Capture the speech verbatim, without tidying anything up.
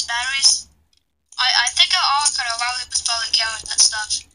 batteries. I, I think I all could allow it with probably carrying that stuff.